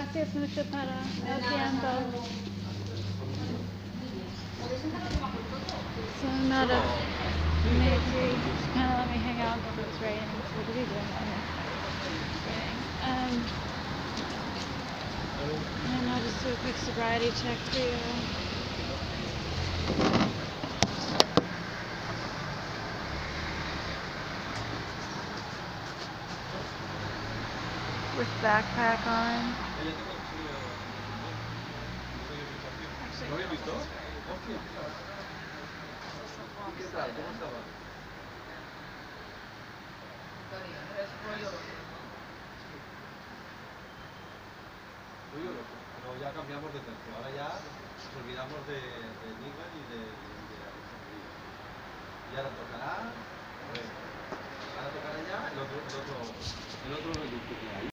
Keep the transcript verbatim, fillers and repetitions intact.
Gracias mucho para el tiempo. So I'm not a matey. Just kind of let me hang out because it's raining. So what are we doing out here? It's raining. Um, and I'll just do a quick sobriety check for you. With backpack on. ¿Lo habéis visto? ¿Qué tal? ¿Cómo estaba? Pero ya cambiamos de tercio. Ahora ya nos olvidamos de, de Nigel y de, de Alexandria. Y ahora tocará. A ver, ahora tocará ya el otro. El otro